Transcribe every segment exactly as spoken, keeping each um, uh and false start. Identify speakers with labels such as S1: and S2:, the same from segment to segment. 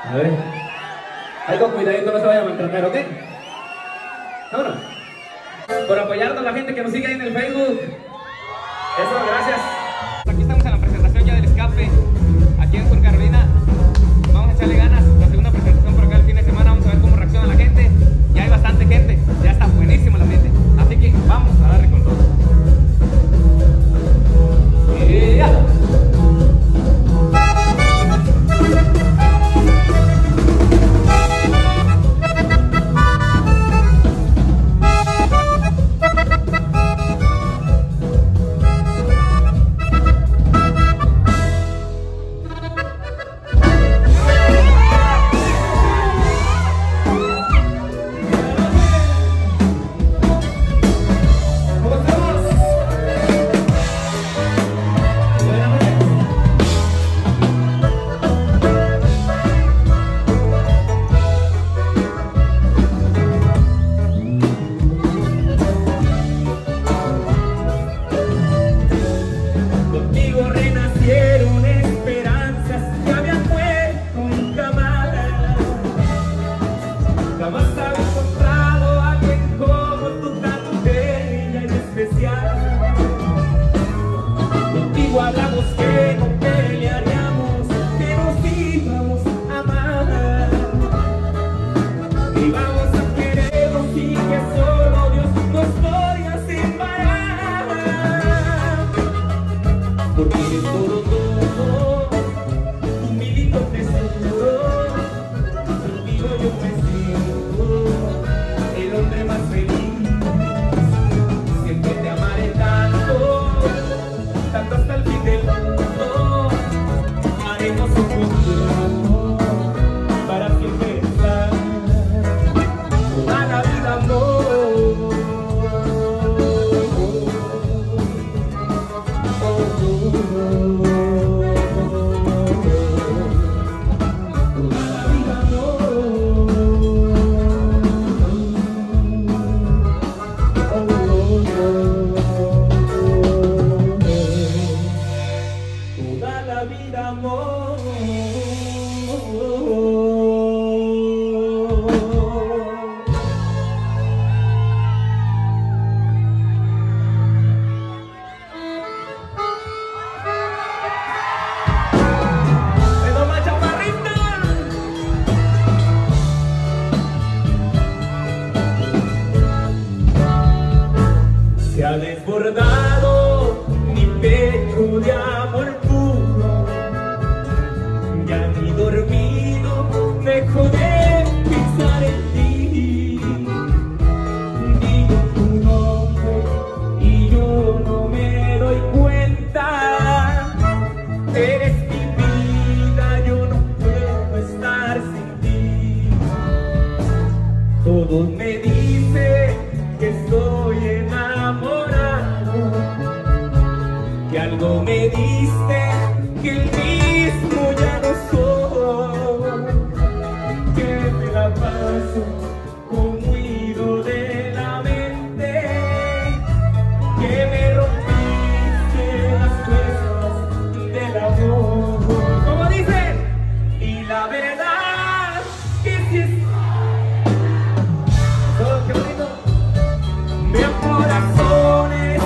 S1: A ver. Ahí con cuidadito, no se vaya a maltratar, ¿ok? Vámonos. Por apoyarnos a la gente que nos sigue ahí en el Facebook. Eso, gracias. Aquí estamos en la presentación ya del escape. Aquí en Sur Carolina. Vamos a echarle ganas. La segunda presentación por acá el fin de semana. Vamos a ver cómo reacciona la gente. Ya hay bastante gente. Ya está buenísimo el ambiente. Así que vamos a darle con todo. ¡Yeah!
S2: Desbordado mi pecho de amor puro, ya ni dormido dejo de pensar en ti. Digo tu nombre y yo no me doy cuenta. Eres mi vida, yo no puedo estar sin ti. Todos me dicen que estoy enamorado, que algo me diste, que el mismo ya no soy, que me la paso como huido de la mente, que me rompiste las fuerzas del amor. Como dicen, y la verdad que si es todo, qué bonito, me corazones.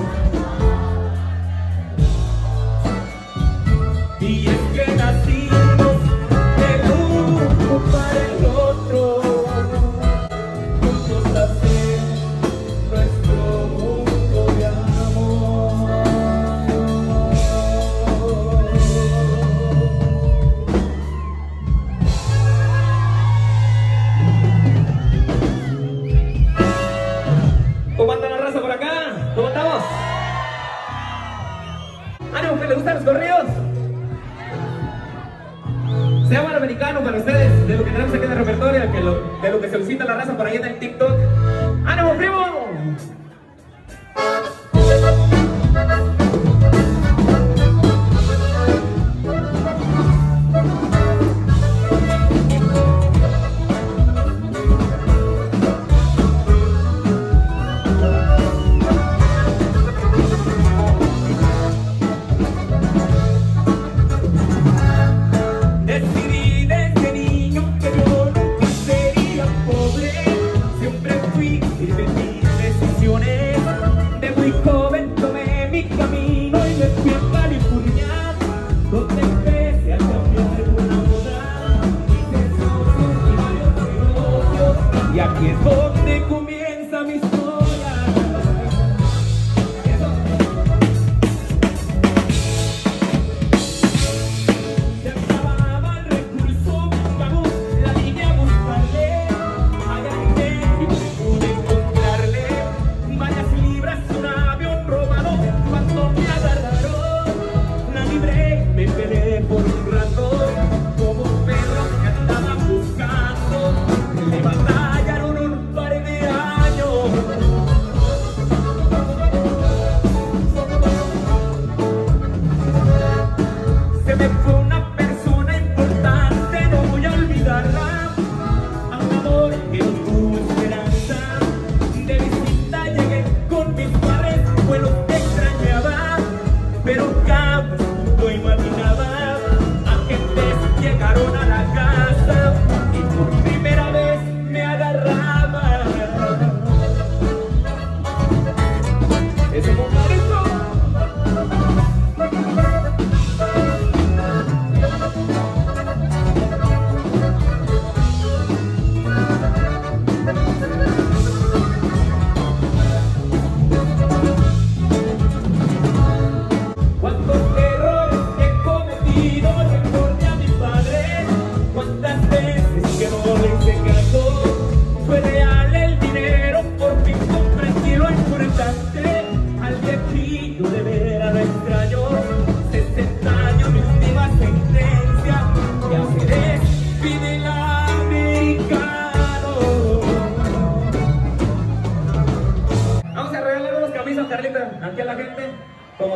S2: Y es que nacimos del uno para el otro, juntos hacer nuestro mundo de amor. ¿Cómo anda la raza por acá? ¿Cómo estamos? ¡Ánimo, que les gustan los corridos! Se llama el americano para ustedes, de lo que tenemos aquí en el repertorio, que lo, de lo que solicita la raza por ahí en el TikTok. ¡Ánimo, primo! Decidí desde niño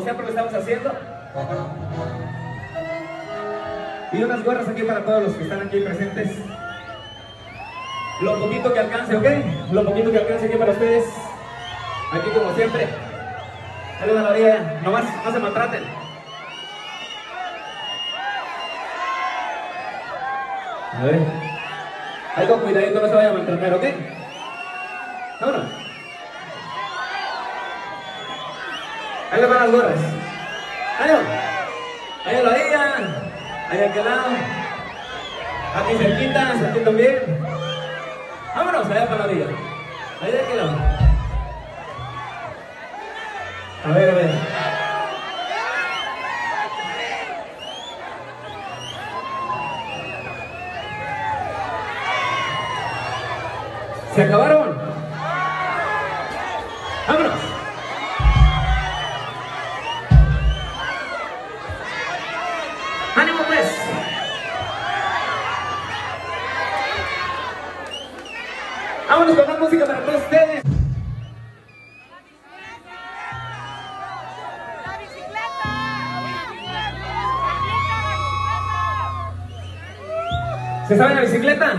S1: siempre lo estamos haciendo. Y unas gorras aquí para todos los que están aquí presentes. Lo poquito que alcance, ¿ok? Lo poquito que alcance aquí para ustedes. Aquí como siempre. Saludos a la orilla, nomás no se maltraten. A ver. Ahí con cuidadito, no se vaya a maltratar, ¿ok? Vámonos. Ahí le van las gorras. Ahí va. Ahí a la orilla. Ahí a aquel lado. Aquí cerquita, aquí también. Vámonos, allá para la orilla. Ahí de aquel lado. A ver, a ver. ¿Se acabaron? ¡Vámonos! ¡Ánimo, pues! ¡Vámonos con más música para todos ustedes! ¿Se sabe la bicicleta?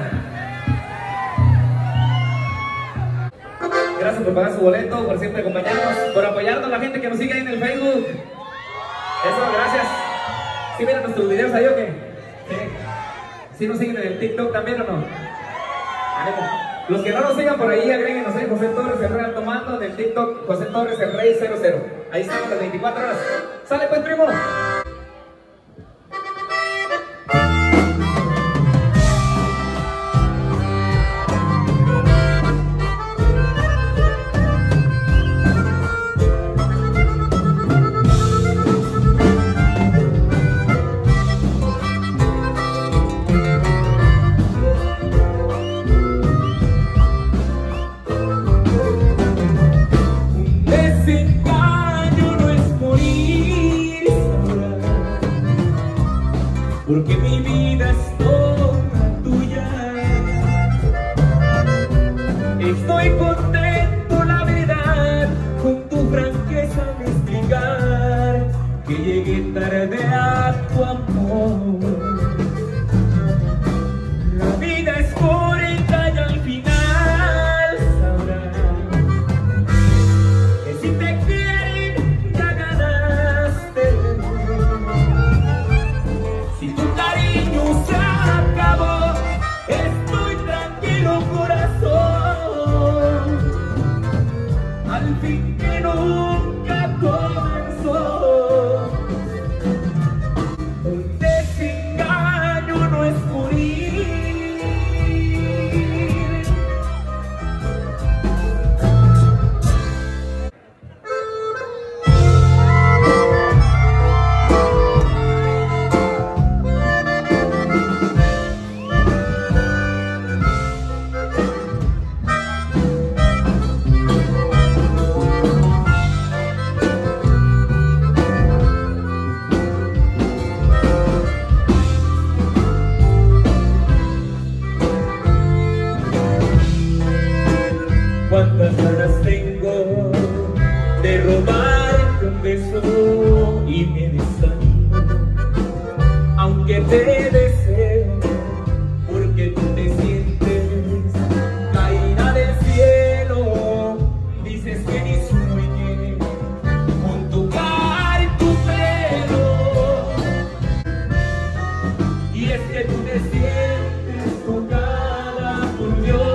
S1: Gracias por pagar su boleto, por siempre acompañarnos, por apoyarnos a la gente que nos sigue ahí en el Facebook. Eso, gracias. ¿Sí miran nuestros videos ahí o qué? Sí. ¿Sí nos siguen en el TikTok también o no? Los que no nos sigan por ahí, agréguenos ahí José Torres, el Rey Alto Mando, en el TikTok, José Torres, el Rey cero cero. Ahí estamos las veinticuatro horas. ¡Sale pues, primo!
S3: Porque mi vida es toda tuya. Estoy contento, la verdad, con tu franqueza de explicar que llegué tarde a tu amor. La vida es corta y al final sabrás que si te quieren ya ganaste. Si tu cariño se acabó, estoy tranquilo, corazón. Al fin que nunca comenzó. Un desengaño no es morir. Cuántas ganas tengo de robarte un beso y me desanimo, aunque te deseo, porque tú te sientes caída del cielo. Dices que ni sueñe con tocar tu pelo, y es que tú te sientes tocada por Dios.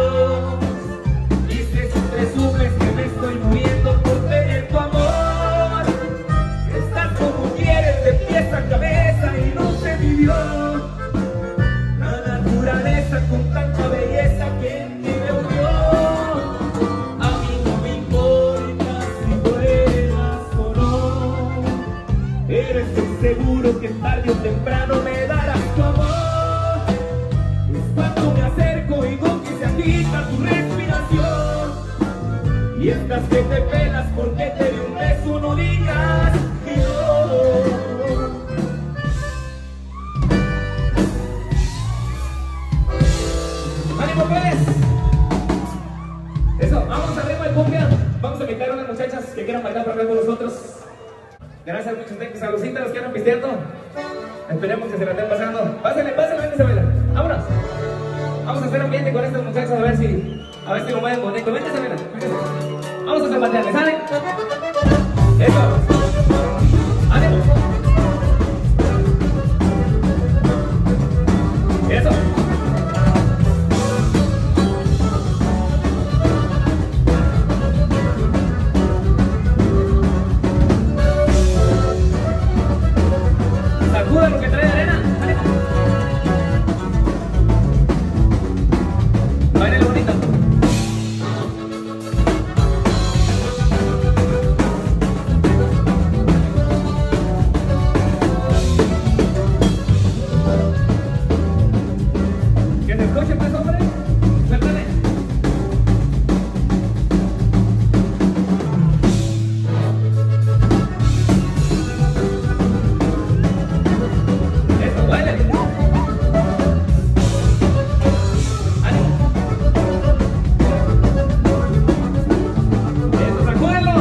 S3: Presumes que me estoy muriendo por tener tu amor. Estás como quieres, de pies a cabeza, y no se vivió la naturaleza con tanta belleza que en ti me unió. A mí no me importa si vuelas o no, eres el seguro que tarde o temprano me darás tu amor. Es cuando me acerco y veo que se agita tu respiración. Y estás que te pelas porque te di un beso, no digas que no.
S1: ¡Ánimo, pues! Eso, vamos arriba el cumbia. Vamos a invitar a unas muchachas que quieran bailar para ver con nosotros. Gracias, muchos thank you. Saludcita, los que andan pisteando. Esperemos que se la estén pasando. Pásenle, pásenle, vénganse a bailar. Vámonos. Vamos a hacer ambiente con estos muchachos a ver si, a ver si lo mueven bonito. Vénganse a bailar. Vamos a hacer batear, ¿les sale? Eso. ¡Ánimo! Eso. Sacuda lo que trae de arena. ¡Ánimo! Báilale bonito. Que se escuche pues, hombre. Suéltale. Eso, bailale. ¡Ánimo! Eso, sacúdelo.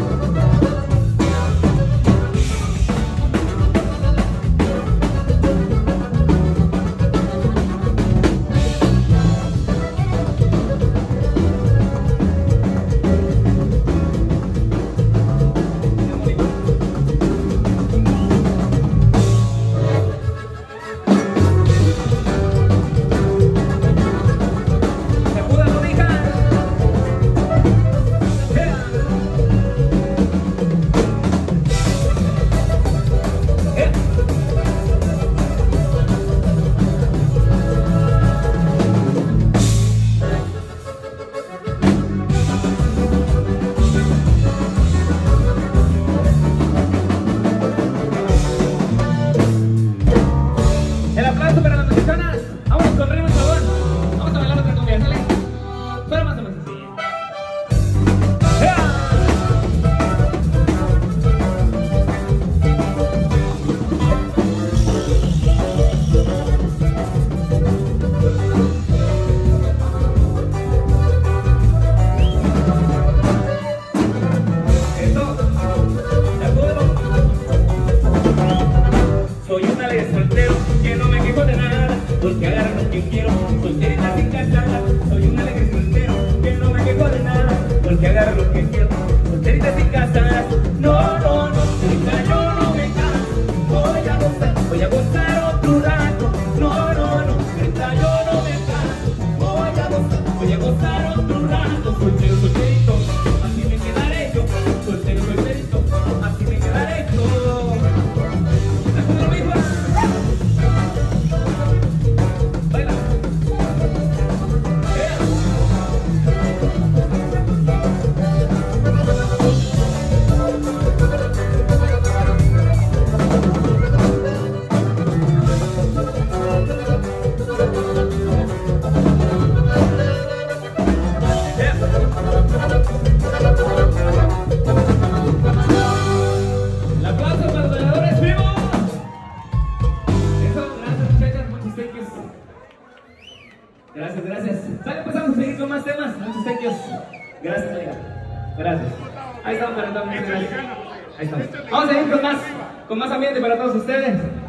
S1: Sacúdalo, mija. ¡Eh! ¡Eh! El aplauso para las mexicanas. Vámonos con ritmo y sabor. Vamos a bailar otra cumbia, ¿sale? Pero más o menos así. ¡Ea! Eso. Sacúdelo. Soy un alegre soltero que no me quejo de nada, porque agarro lo que quiero, solterita sin casada. Soy un alegre soltero que no me quejo de nada, porque agarro lo que quiero, solterita sin casada. No, no, no, ahorita yo no me caso, voy a gozar, voy a gozar otro rato. No, no, no, ahorita yo no me caso, voy a gozar, voy a gozar otro rato. Soltero, solterito, así me quedaré yo, soltero, solterito, así me quedaré yo. ¡Sacúdelo, mijo! Baila. ¡Eh! El aplauso para los bailadores vivos. Eso, gracias muchachas, muchos thank yous. Gracias, gracias. Sale, pues vamos a seguir con más temas. Muchos thank yous. Gracias, amiga. Gracias. Ahí estamos para todos. Muchas gracias. Ahí estamos. Vamos a seguir con más, con más ambiente para todos ustedes.